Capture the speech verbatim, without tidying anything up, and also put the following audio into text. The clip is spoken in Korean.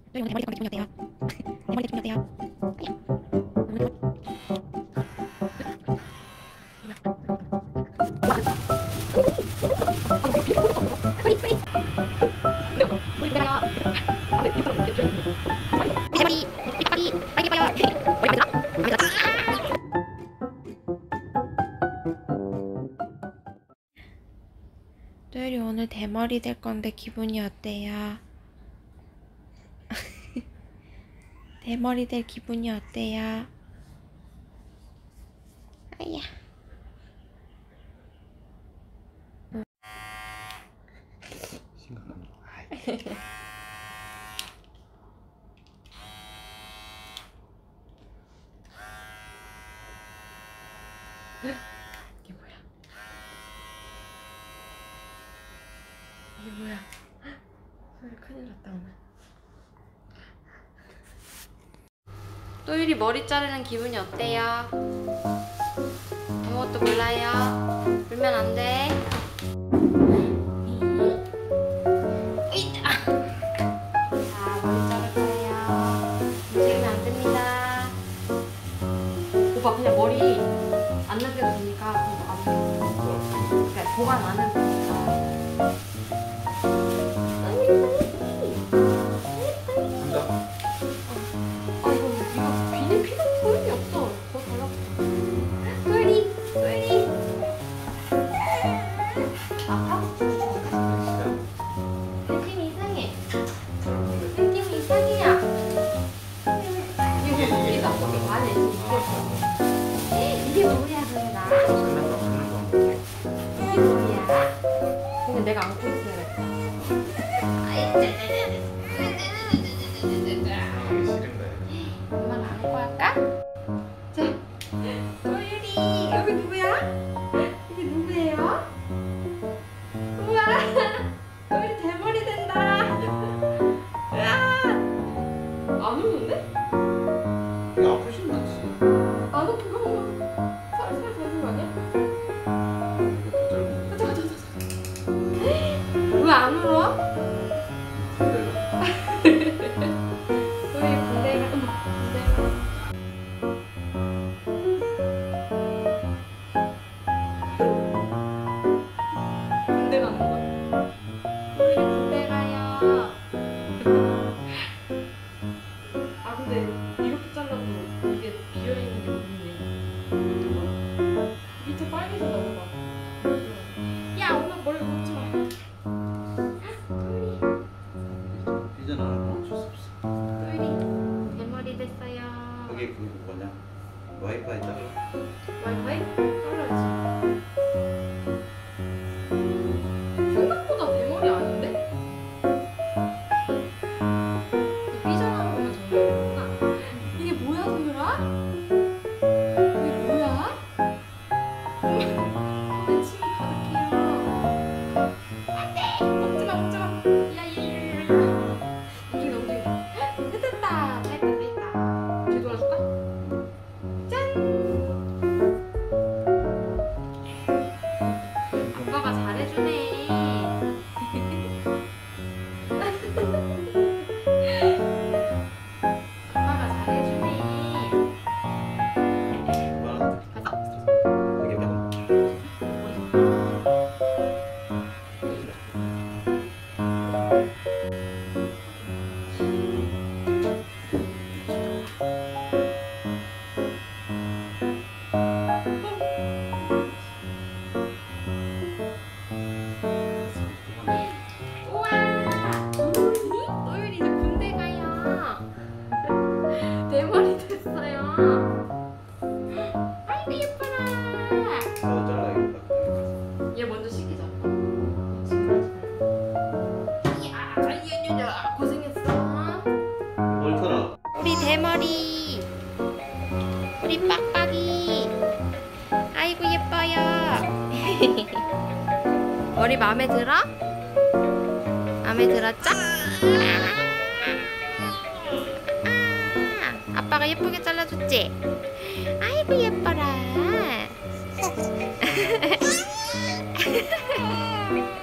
오늘 대머리 대통령 기분이 어때요? 대머리 대통령 어때요? 또율이 오늘 대머리 될 건데 기분이 어때요? 대머리 될 기분이 어때요? 아야. 심각한 거. 이게 뭐야? 이게 뭐야? 소율이 큰일 났다 오늘. 또율이 머리 자르는 기분이 어때요? 아무것도 몰라요? 울면 안 돼. 자, 머리 자를 거예요. 움직이면 안 됩니다. 오빠 그냥 머리 안 남겨도 되니까 그거 안 돼. 그러니까 보관 안 해도 되니까. 아 이거 이거 비닐 필요 소용이 없어. 더 달라고. 소율이, 소율이. 아파? 느낌이 이상해. 느낌이 이상해요. 이거 이거 이거 안에 이게 뭐야 소율아? 이게 뭐야? 근데 내가 안고 있어야겠다. 엄마가 안고 할까? 자, 소율이 여기 누구야? 이게 누구예요? 우와, 소율이 대머리 된다. 우와, 안 우는데? 이거 아프진 않지. 안 아픈가? 엄마 살살 되는 거 아니야? 가자 가자 가자. 왜 안 울어? 소율이 군대 가. 어머, 군대 가. 군대 가는 거야? 소율이 군대 가요. 아 근데 이렇게 잘라도 이게 비어있는 게 보이네. 밑에 빨개져 너무 봐. 야 엄마 머리 묶지 마. 삐져나갈 건 어쩔 수 없어. 소율이 대머리 됐어요. 그게 그 뭐냐? 와이파이 따라. 와이파이? 떨어야지. 생각보다 대머리 아닌데? 삐져나온 거만 정리해야겠구나. 이게 뭐야 소율아? 이게 뭐야? 손에 침이 가득해요. 안돼! 먹지마 먹지마. 야야야야. 움직이다 움직이다. 됐다. 다 했다 다 했다. 뒤돌아줄까? 짠! 아빠가 잘해주네. 아빠가 잘해주네. 이게 뭐야? 우와! 또율이? 또율이 이제 군대 가요. 대머리 됐어요. 아이고 예뻐라. 나도 잘라야겠다. 얘 먼저 시키자. 이야, 이야, 고생했어. 옳더라. 우리 대머리, 우리 빡빡이. 아이고 예뻐요. 머리 마음에 들어? 마음에 들었죠? 아, 아빠가 예쁘게 잘라줬지? 아이고 예뻐라.